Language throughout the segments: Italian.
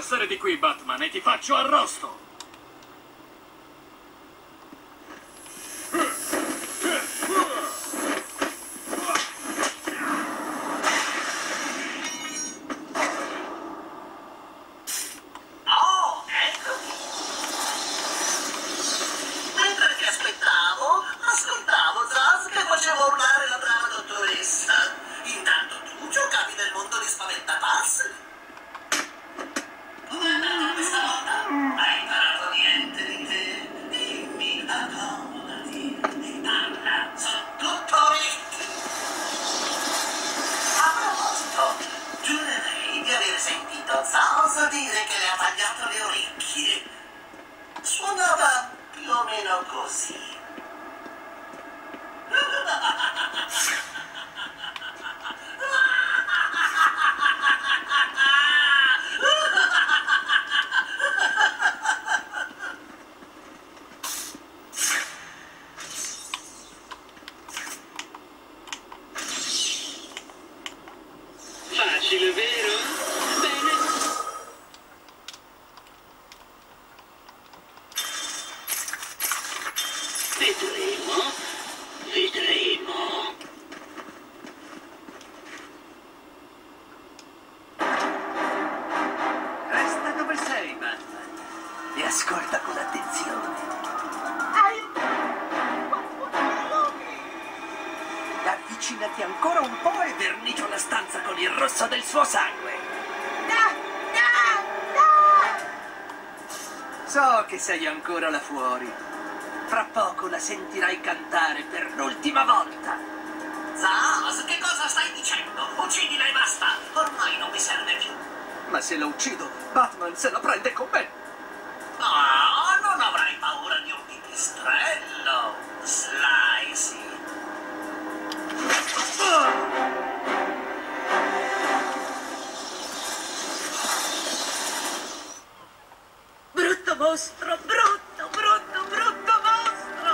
passare di qui, Batman, e ti faccio arrosto! Oso dire che le ha tagliato le orecchie. Suonava più o meno così. Facile, vero? Bene. Vedremo. Vedremo. Resta dove sei, Batman. E ascolta con attenzione. Avvicinati ancora un po' e vernicio la stanza con il rosso del suo sangue. So che sei ancora là fuori. Fra poco la sentirai cantare per l'ultima volta. Zaz, che cosa stai dicendo? Uccidila e basta. Ormai non mi serve più. Ma se lo uccido, Batman se la prende con me. No, non avrai paura di un pipistrello, Slicey. Brutto mostro, brutto mostro!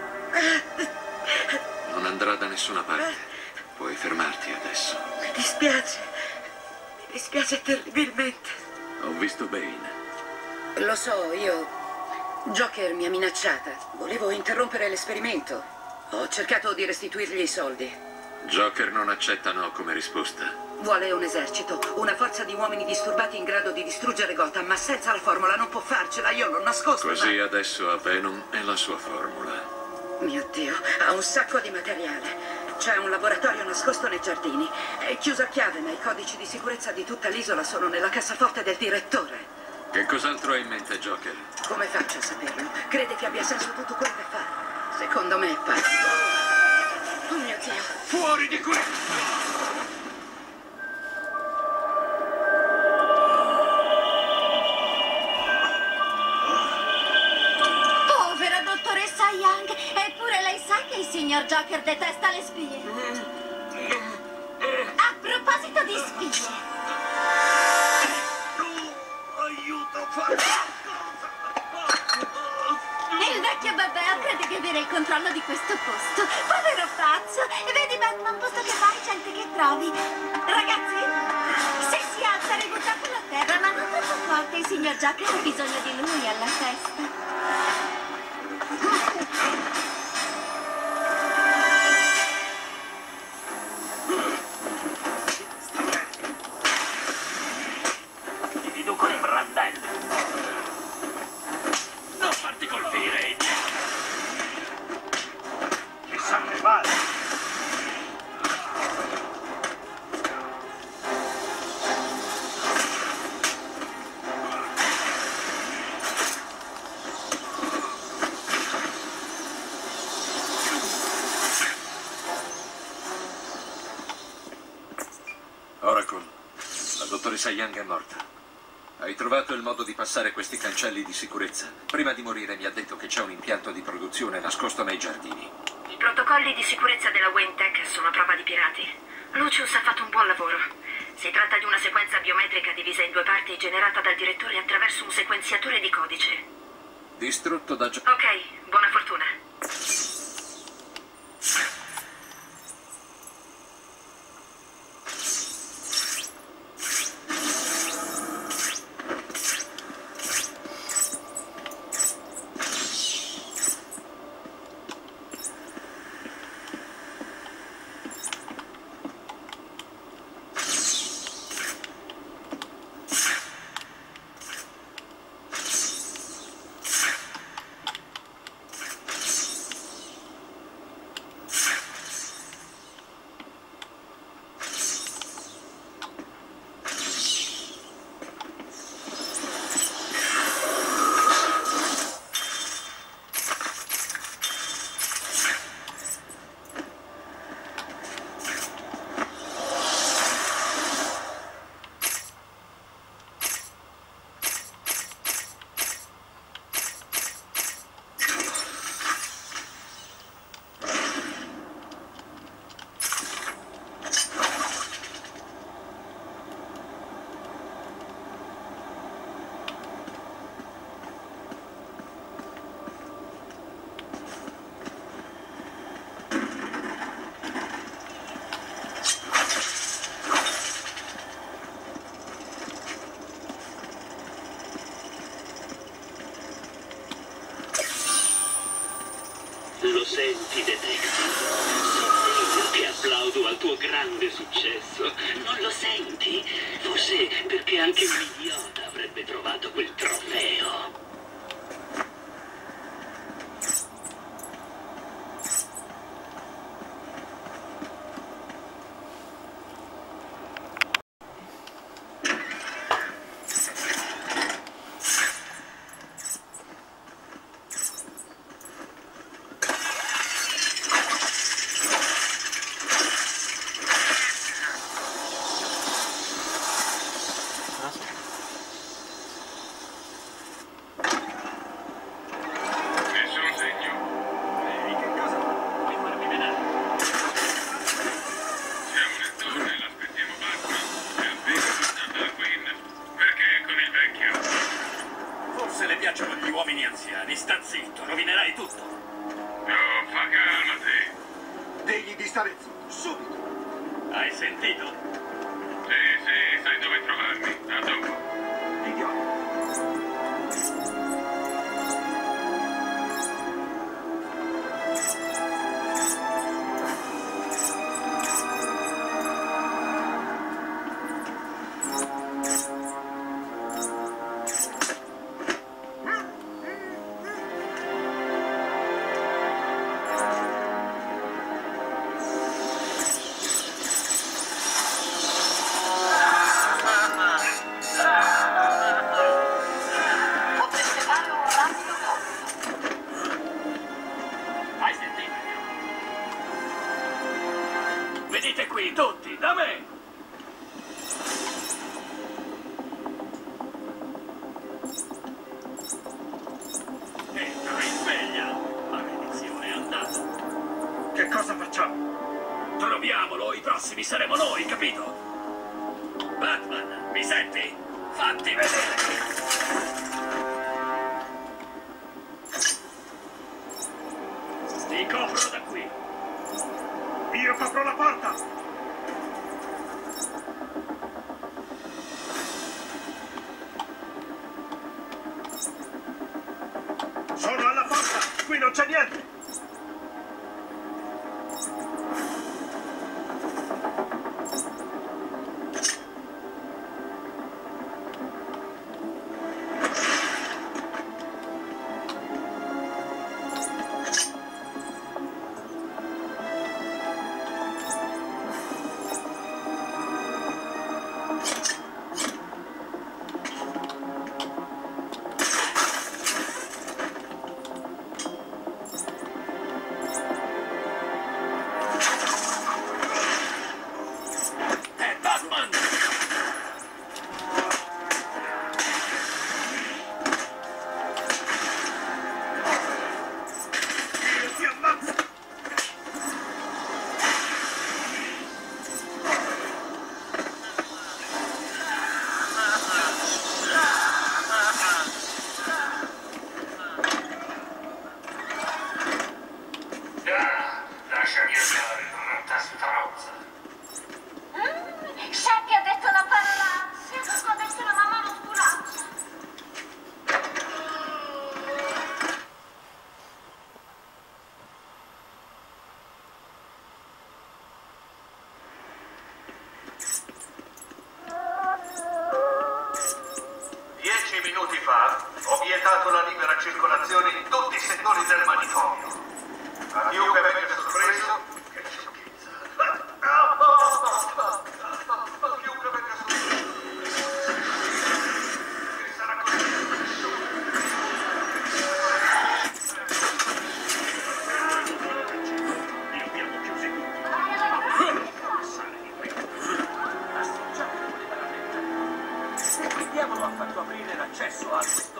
Non andrà da nessuna parte. Puoi fermarti adesso. Mi dispiace terribilmente. Ho visto Bane. Lo so, Joker mi ha minacciata. Volevo interrompere l'esperimento. Ho cercato di restituirgli i soldi. Joker non accetta no come risposta. Vuole un esercito, una forza di uomini disturbati in grado di distruggere Gotham, ma senza la formula non può farcela, io l'ho nascosto. Così adesso ha Venom e la sua formula. Mio Dio, ha un sacco di materiale. C'è un laboratorio nascosto nei giardini. È chiuso a chiave, ma i codici di sicurezza di tutta l'isola sono nella cassaforte del direttore. Che cos'altro ha in mente Joker? Come faccio a saperlo? Crede che abbia senso tutto quello che fa? Secondo me è pazzo. Oh mio Dio. Fuori di qui! Povera dottoressa Young, eppure lei sa che il signor Joker detesta le spie. A proposito di spie, Aiuto, il vecchio Babbeo crede di avere il controllo di questo posto. Povero pazzo! Vedi, Batman, posto che vai, gente che trovi. Ragazzi, se si alza, ributtatelo a terra, ma non troppo forte. Il signor Joker ha bisogno di lui alla festa. Ti riduco in brandello. Non farti colpire. Che sangue vale. Oracle, la dottoressa Young è morta. Hai trovato il modo di passare questi cancelli di sicurezza? Prima di morire mi ha detto che c'è un impianto di produzione nascosto nei giardini. I protocolli di sicurezza della Wayne Tech sono a prova di pirati. Lucius ha fatto un buon lavoro. Si tratta di una sequenza biometrica divisa in due parti e generata dal direttore attraverso un sequenziatore di codice. Distrutto da Ok, buona fortuna. tuo grande successo. Non lo senti? Forse perché anche un idiota avrebbe trovato quel trofeo. Se le piacciono gli uomini anziani, sta zitto, rovinerai tutto. Oh, fa calma te. Digli di stare zitto, subito. Hai sentito? Sì, sai dove trovarmi. A dopo. Idiota. Hai sentito? Venite qui, tutti, da me! Entra in sveglia! La maledizione è andata. Che cosa facciamo? Troviamolo, i prossimi saremo noi, capito? Batman, mi senti? Fatti vedere! Ti copro da qui. Io copro la porta! Sono alla porta! Qui non c'è niente! Lasciami andare, brutta stronza. Shaggy ha detto una parolaccia. Adesso la mamma lo sculaccia. Dieci minuti fa ho vietato la libera circolazione in tutti i settori del manicomio. A chiunque venga sorpreso, che sciocchezza. A chiunque venga sorpreso, che sarà così nessuno. Li abbiamo chiusi tutti. Passare di qui. Assaggiate voleva la verità. Il diavolo ha fatto aprire l'accesso a questo.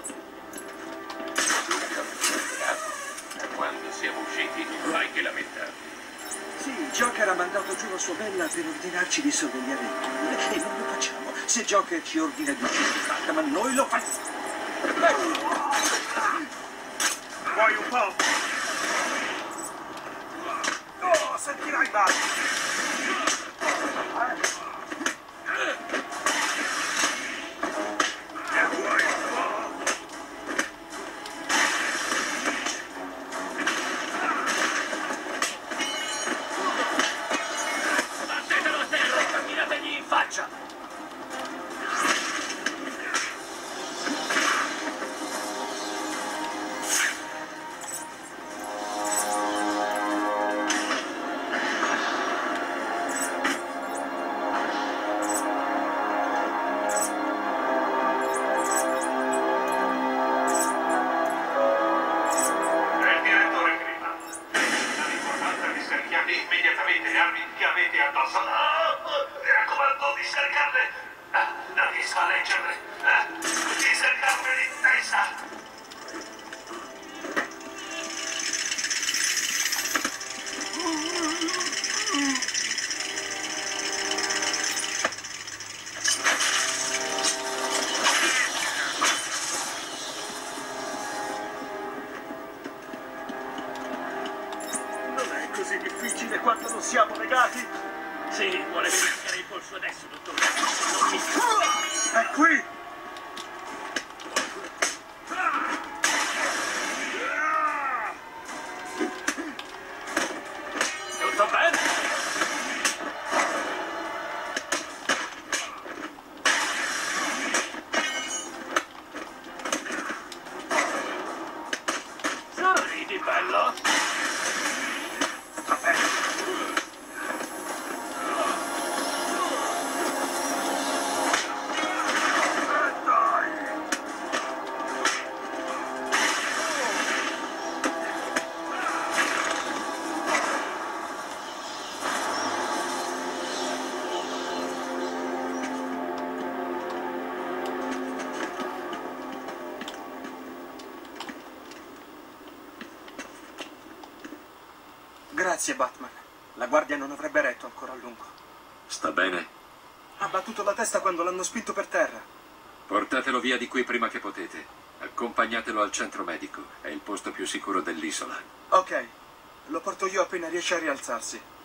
Quando siamo usciti, mai che lamentarti. Sì, Joker ha mandato giù la sua bella per ordinarci di sorvegliare il tunnel e non lo facciamo. Se Joker ci ordina di uccidere Batman, noi lo facciamo. Vuoi un po'? Oh, sentirai Batman! Ma cosa. Mi raccomando di scaricarle. Non riesco a leggerle. Di scaricarmele in testa. Così difficile quando non siamo legati? Sì, vuole verificare il polso adesso, dottore. Non mi... È qui! Tutto bene? Sorridi, bello! Grazie, Batman. La guardia non avrebbe retto ancora a lungo. Sta bene? Ha battuto la testa quando l'hanno spinto per terra. Portatelo via di qui prima che potete. Accompagnatelo al centro medico. È il posto più sicuro dell'isola. Ok, lo porto io appena riesce a rialzarsi.